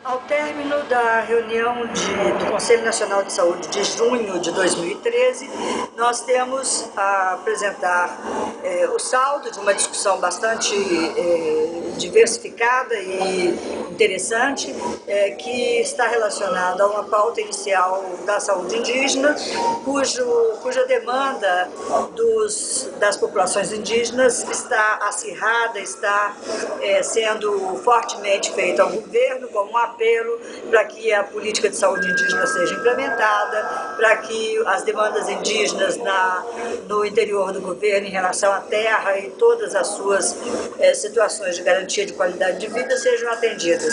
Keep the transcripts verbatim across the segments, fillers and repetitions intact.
Ao término da reunião de, do Conselho Nacional de Saúde de junho de dois mil e treze, nós temos a apresentar eh, o saldo de uma discussão bastante eh, diversificada e interessante, eh, que está relacionada a uma pauta inicial da saúde indígena, cujo, cuja demanda dos, das populações indígenas está acirrada, está eh, sendo fortemente feita ao governo como um apelo para que a política de saúde indígena seja implementada, para que as demandas indígenas na, no interior do governo em relação à terra e todas as suas eh, situações de garantia de qualidade de vida sejam atendidas.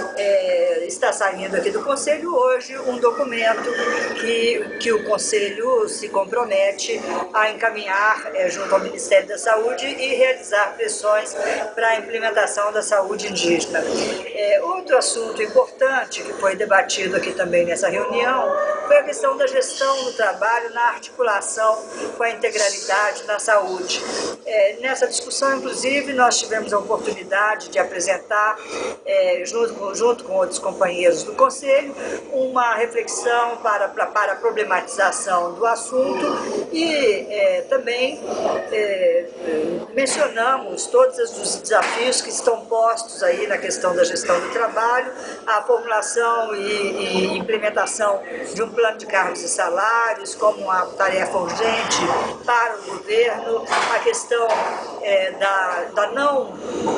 É, está saindo aqui do Conselho hoje um documento que, que o Conselho se compromete a encaminhar é, junto ao Ministério da Saúde e realizar pressões para a implementação da saúde indígena. É, outro assunto importante que foi debatido aqui também nessa reunião foi a questão da gestão do trabalho na articulação com a integralidade na saúde. É, nessa discussão, inclusive, nós tivemos a oportunidade de apresentar, é, junto, junto com outros companheiros do Conselho, uma reflexão para, para, para a problematização do assunto e é, também é, mencionamos todos os desafios que estão postos aí na questão da gestão do trabalho, a formulação e, e implementação de um plano de cargos e salários como uma tarefa urgente para o governo, a questão é, da, da não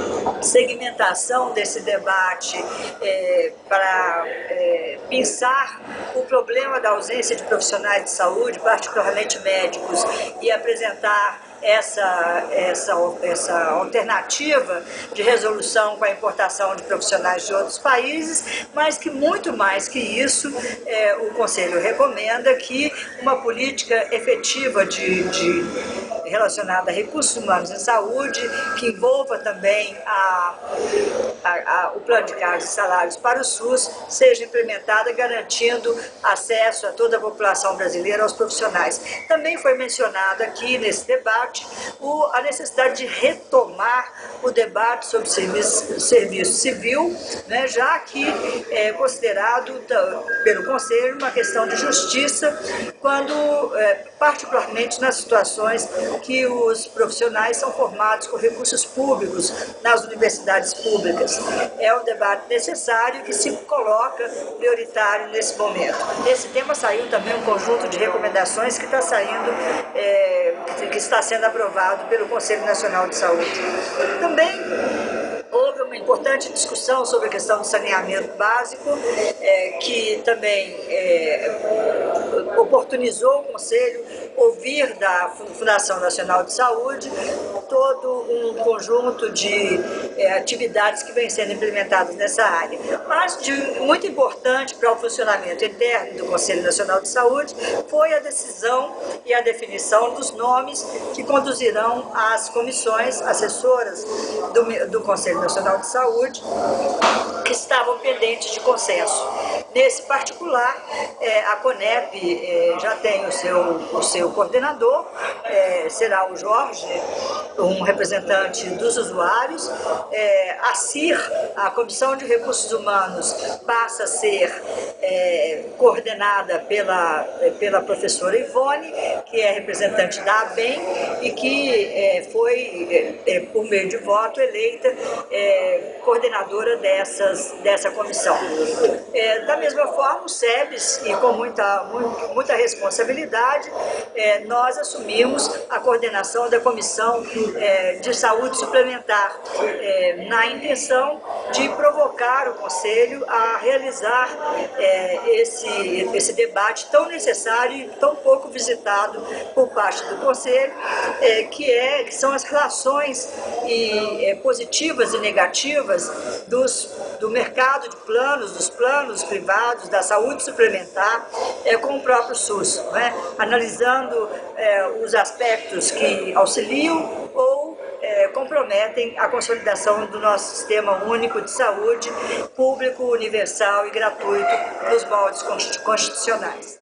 segmentação desse debate é, para é, pensar o problema da ausência de profissionais de saúde, particularmente médicos, e apresentar essa, essa, essa alternativa de resolução com a importação de profissionais de outros países, mas que muito mais que isso, é, o Conselho recomenda que uma política efetiva de, de relacionada a recursos humanos em saúde, que envolva também a, a, a, o plano de cargos e salários para o SUS, seja implementada garantindo acesso a toda a população brasileira aos profissionais. Também foi mencionado aqui nesse debate o, a necessidade de retomar o debate sobre serviço, serviço civil, né, já que é considerado pelo Conselho uma questão de justiça, quando, é, particularmente nas situações que os profissionais são formados com recursos públicos nas universidades públicas. É um debate necessário que se coloca prioritário nesse momento. Nesse tema saiu também um conjunto de recomendações que está saindo, é, que está sendo aprovado pelo Conselho Nacional de Saúde. Também houve uma importante discussão sobre a questão do saneamento básico, é, que também é, oportunizou o Conselho ouvir da Fundação Nacional de Saúde todo um conjunto de é, atividades que vêm sendo implementadas nessa área. Mas de muito importante para o funcionamento interno do Conselho Nacional de Saúde foi a decisão e a definição dos nomes que conduzirão as comissões assessoras do, do Conselho Nacional de Saúde, que estavam pendentes de consenso. Nesse particular, é, a CONEP é, já tem o seu, o seu coordenador, é, será o Jorge, um representante dos usuários. É, a C I R, a Comissão de Recursos Humanos, passa a ser é, coordenada pela, pela professora Ivone, que é representante da ABEM e que é, foi, é, por meio de voto, eleita é, coordenadora dessas, dessa comissão. É, da mesma forma, o SEBS, e com muita, muita, muita responsabilidade, é, nós assumimos a coordenação da Comissão é, de Saúde Suplementar, é, na intenção de provocar o Conselho a realizar é, esse, esse debate tão necessário e tão pouco visitado por parte do Conselho, é, que, é, que são as relações e, é, positivas e negativas dos, do mercado de planos, dos planos privados, da saúde suplementar, é, com o próprio SUS, né? Analisando é, os aspectos que auxiliam ou é, comprometem a consolidação do nosso sistema único de saúde, público, universal e gratuito nos moldes constitucionais.